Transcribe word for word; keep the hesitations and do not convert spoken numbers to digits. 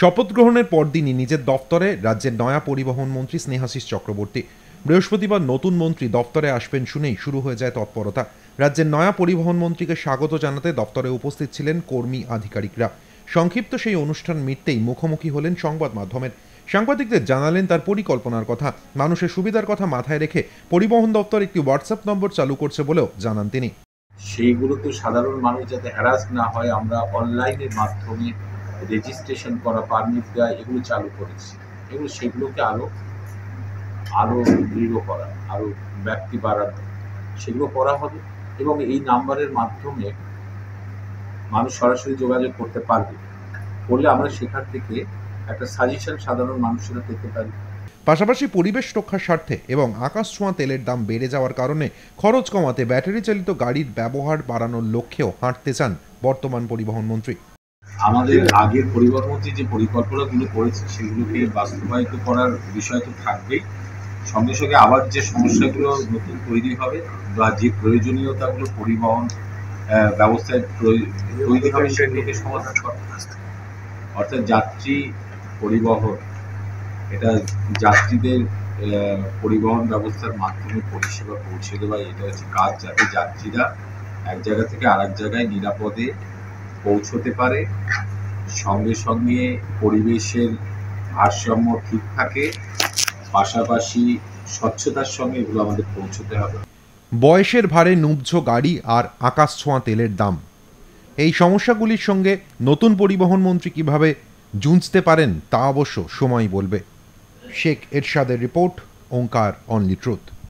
শপথ গ্রহণের পরদিনই নিজের দফতরে রাজ্যের নয়া পরিবহন মন্ত্রী স্নেহাশিস চক্রবর্তী। বৃহস্পতিবার নতুন মন্ত্রী দফতরে আসবেন শুনেই শুরু হয়ে যায় তৎপরতা। রাজ্যের নয়া পরিবহন মন্ত্রীকে স্বাগত জানাতে দফতরে উপস্থিত ছিলেন কর্মী আধিকারিকরা। সংক্ষিপ্ত সেই অনুষ্ঠান মিটতেই মুখোমুখি হলেন সংবাদ মাধ্যমের। সাংবাদিকদের জানালেন তার পরিকল্পনার কথা। মানুষের সুবিধার কথা মাথায় রেখে পরিবহন দপ্তর একটি হোয়াটসঅ্যাপ নম্বর চালু করছে বলেও জানান তিনি। সেইগুলো তো সাধারণ মানুষ যাতে হ্যারাস না হয়, আমরা অনলাইনের মাধ্যমে রেজিস্ট্রেশন করা, পারমিট দেওয়া, এগুলো চালু করেছি। এগুলো সেগুলোকে আরো আরো দৃঢ় করা, আরো ব্যক্তি বাড়ানো, সেগুলো করা হবে। এবং এই নাম্বারের মাধ্যমে মানুষ সরাসরি যোগাযোগ করতে পারবে, করলে আমরা সেখান থেকে একটা সাজেশন সাধারণ মানুষেরা পেতে পারি। পাশাপাশি পরিবেশ রক্ষার স্বার্থে এবং আকাশ ছোঁয়া তেলের দাম বেড়ে যাওয়ার কারণে খরচ কমাতে ব্যাটারি চালিত গাড়ির ব্যবহার বাড়ানোর লক্ষ্যেও হাঁটতে চান বর্তমান পরিবহন মন্ত্রী। আমাদের আগের পরিবহন মন্ত্রী যে পরিকল্পনাগুলো করেছে সেগুলোকে বাস্তবায়িত করার বিষয় তো থাকবেই। সঙ্গে সঙ্গে আবার যে সমস্যাগুলো নতুন তৈরি হবে বা যে প্রয়োজনীয়তাগুলো পরিবহন ব্যবস্থায় তৈরি হবে সেগুলোকে সমাধান করা, অর্থাৎ যাত্রী পরিবহন, এটা যাত্রীদের পরিবহন ব্যবস্থার মাধ্যমে পরিষেবা পৌঁছে দেওয়া, এটা হচ্ছে কাজ, যাতে যাত্রীরা এক জায়গা থেকে আর এক জায়গায় নিরাপদে পৌঁছতে পারে, সঙ্গে সঙ্গে পরিবেশের ভারসাম্য ঠিক থাকে, পাশাপাশি স্বচ্ছতার সঙ্গে এগুলো আমাদের পৌঁছতে হবে। বয়সের ভারে নুবঝ গাড়ি আর আকাশ ছোঁয়া তেলের দাম, এই সমস্যাগুলির সঙ্গে নতুন পরিবহন মন্ত্রী কিভাবে জুঝতে পারেন তা অবশ্য সময় বলবে। শেখ এরশাদের রিপোর্ট, ওঙ্কার অনলি ট্রুথ।